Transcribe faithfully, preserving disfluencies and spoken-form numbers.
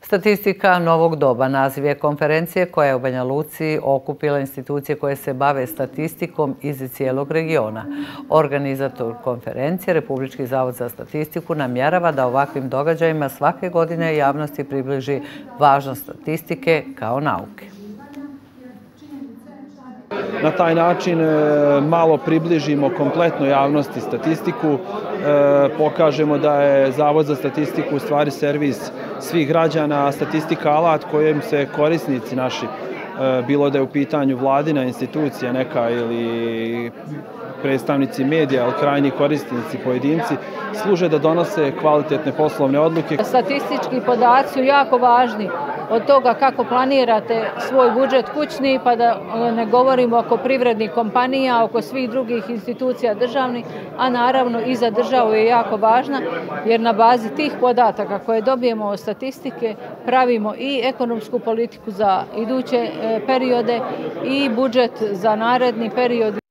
Statistika novog doba naziv je konferencije koja je u Banja Luci okupila institucije koje se bave statistikom iz cijelog regiona. Organizator konferencije, Republički zavod za statistiku, namjerava da ovakvim događajima svake godine javnosti približi važnost statistike kao nauke. Na taj način malo približimo kompletno javnosti statistiku, pokažemo da je Zavod za statistiku u stvari servis svih građana, a statistika alat kojim se korisnici naši, bilo da je u pitanju vladina institucija neka ili predstavnici medija ili krajnji korisnici, pojedinci, služe da donose kvalitetne poslovne odluke. Statistički podaci su jako važni, od toga kako planirate svoj budžet kućni, pa da ne govorimo oko privrednih kompanija, oko svih drugih institucija državnih, a naravno i za državu je jako važna, jer na bazi tih podataka koje dobijemo od statistike pravimo i ekonomsku politiku za iduće periode i budžet za naredni period.